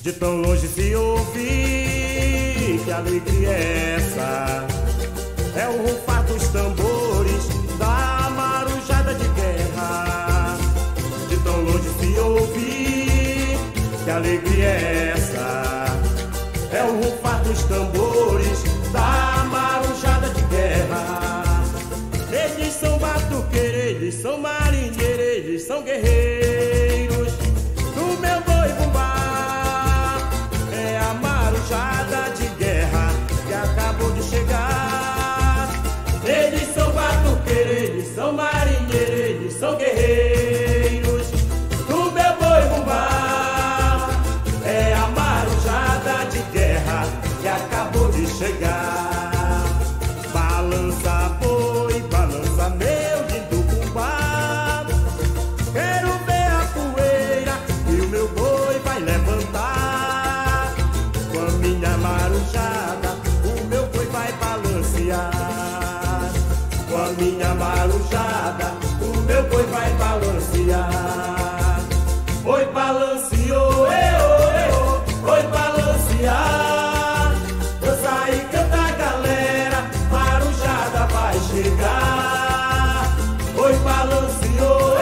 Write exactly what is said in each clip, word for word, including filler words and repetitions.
De tão longe se ouvir, que alegria é essa? É o rufar dos tambores da marujada de guerra. De tão longe se ouvir, que alegria é essa? É o rufar dos tambores da marujada de guerra. Eles são batuqueiros, eles são marinheiros, eles são guerreiros do meu boi bumbá. É a marujada de guerra que acabou de chegar. Eles são batuqueiros, eles são marinheiros, eles são guerreiros do meu boi bumbá. É a marujada de guerra que acabou de chegar. Balança boi, balança meu lindo bumbá. Quero ver a poeira e o meu boi vai levantar. Com a minha marujada o meu boi vai balancear. Com a minha marujada o meu boi vai balancear. Oi balanceou, oi balancear. Dança e canta galera, marujada vai chegar. Oi balanceou,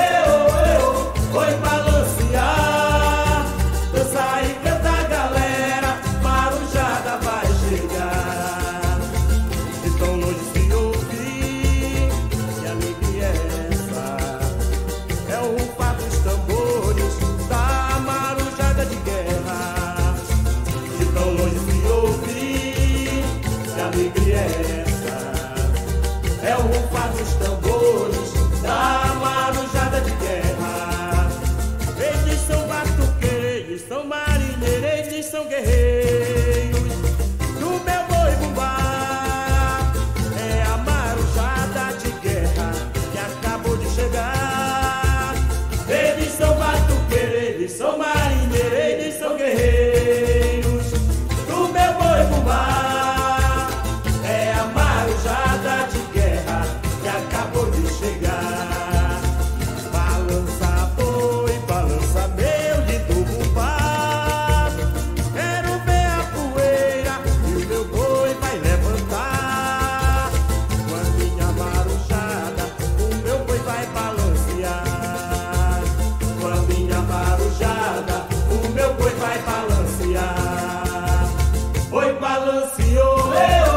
oi balancear. Dança e canta galera, marujada vai chegar. De tão longe se ouvir, que alegria é essa? É o rufar dos tambores da marujada de guerra. De tão longe se ouvir, que alegria é essa? É o rufar dos tambores da marujada de guerra. Eles são batuqueiros, eles são marinheiros, eles são guerreiros do meu boi bumbá. É a marujada de guerra que acabou de chegar. Eles são batuqueiros, eles são marinheiros, eles são guerreiros do meu boi bumbá. É a marujada de guerra que acabou de chegar. Balança boi, balança meu lindo bumbá. Quero ver a poeira e o meu boi vai levantar. Com a minha marujada o meu boi vai balancear. Com a minha marujada o meu boi vai balancear. Oi balanceou,